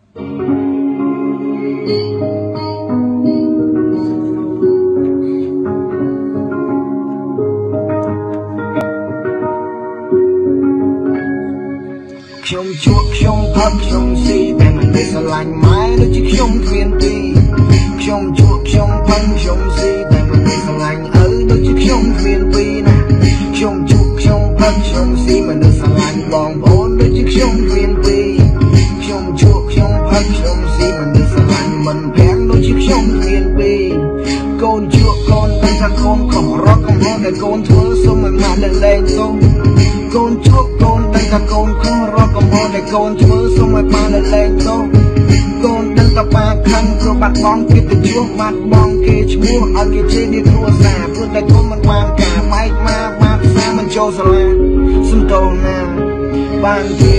ខ្ញុំជួបខ្ញុំផឹកខ្ញុំស៊ីតែមិនได้ស្រឡាញ់ម៉ែដូចជាខ្ញុំគ្មានទីខ្ញុំជួបខ្ញុំផឹកខ្ញុំស៊ីតែមិនได้ស្រឡាញ់ឪដូចជាខ្ញុំគ្មានពីណាខ្ញុំជួបខ្ញុំផឹកខ្ញុំស៊ីមិនได้ស្រឡាញ់បងប្អូនដូចជាខ្ញុំគ្មានពីខ្ញុំជួបខ្ញុំផឹកខ្ញុំស៊ីមិនได้ស្រឡាញ់មិនប្រាំងដូចជាខ្ញុំគ្មានពីកូនជួបកូនតែថាកូនខុសរកកំហុសដែលកូនធ្វើសុំមិនមកដែលលែងសុំកូនជួបកូនតែថាកូនខុសរកកំហុសដែលកូនធ្វើសុំឲ្យបានដែលលែងសុំកូនដឹងតែបាខឹងព្រោះបាត់បង់កិត្តិយសបាត់បង់គេឈ្មោះឲ្យគេជេរនេះគ្រួសារព្រោះតែកូនមិនបានការបែកមកបាត់ផ្សារមិនចូលសាលាសំតោណាបានទេ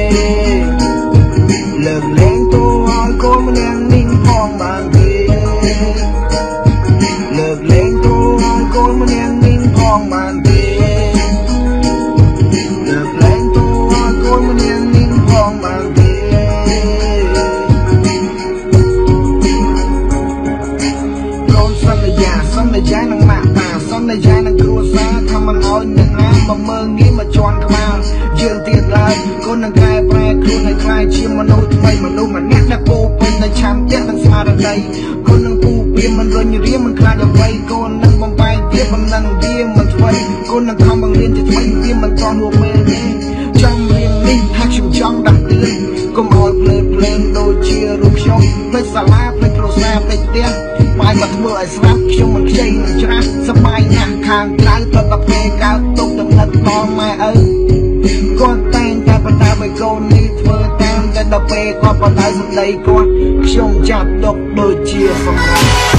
លើកលែងតួឲ្យកូនម្នាក់នេះផងបានទេលើកលែងតួឲ្យកូនម្នាក់នេះផងបានទេលើកលែងតួឲ្យកូនម្នាក់នេះផងបានទេកូនសន្យានឹងម៉ាក់តាសន្យានឹងគ្រួសារថាមិនឲ្យអ្នកណាមកមើងងាយមកជន់ក្បាលយើងទៀតឡើយកូននឹងកែប្រែខ្លួនឲ្យក្លាយជាមនុស្សថ្មីមនុស្សម្នាក់ដែលពោពេញដោយឆន្ទៈនិងស្មារតីកូននឹងពូពៀមិនរញរាមិនខ្លាចអ្វីកូននឹងបំបែកទៀតបំណឹងវាមិនថ្មីកូននឹងខំបង្រៀនជាថ្មីវាមិនតន់ហួសពេលទេចង់រៀននេះថាខ្ញុំចង់ដាស់តឿនកុំឲ្យភ្លើងដូចជារូបខ្ញុំផ្លេចសាលាផ្លេចគ្រួសារផ្លេចផ្ទះបាយមកធ្វើឲ្យស្រាប់ខ្ញុំមិនខ្ចីនឹងច្រាស់សប្បាយណាស់ខាងក្រៅទៅដល់ពេលកើតទុកដំណឹកដល់ម៉ែឪគាត់តែងតែបណ្ដាឲ្យកូននេះធ្វើតាមតែដល់ពេលគាត់បណ្ដាសម្ដីគាត់ខ្ញុំចាប់ទុកដូចជាសម្រាប់